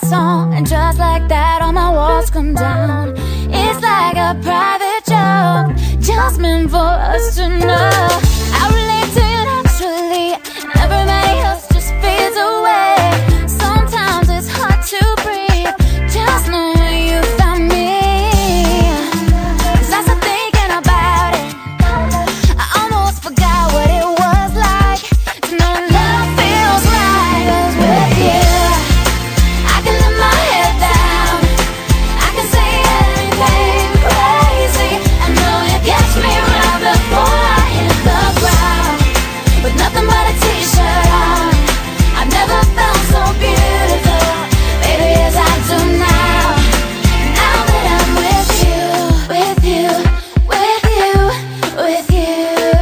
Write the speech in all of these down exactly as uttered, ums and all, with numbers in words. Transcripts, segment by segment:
song, and just like that all my walls come down. It's like a private joke, just meant for us to know. I relate to you naturally, and everybody else just fades away. Sometimes it's hard to breathe, just know you found me. 'Cause I started thinking about it, I almost forgot what it was like to know love feels right. 'Cause with you I can let my head down, I can say anything crazy. I know you catch me right before I hit the ground, with nothing but a t-shirt on. I've never felt so beautiful, baby, as I do now. Now that I'm with you, with you, with you, with you.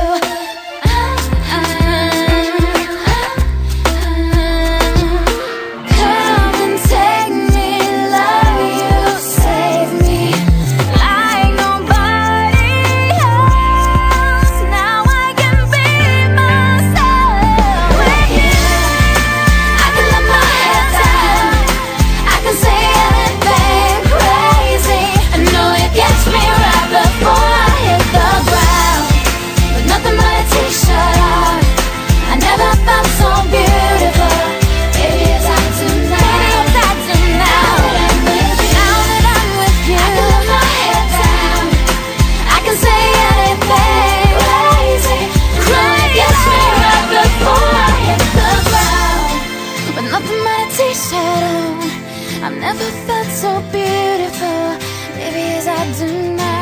Come and take me, love you, save me like nobody else. Now I can be myself with you. I can let my head down, I can say anything crazy. I know you catch me right before I hit the ground, with nothing but a t-shirt on. I never felt so beautiful, baby, as I do now. Baby, as I do now. Now that I'm with you, I can let my head down, I can say anything crazy. I know you catch me right before I hit the ground, with nothing but a t-shirt on. I've never felt so beautiful, baby, as I do now.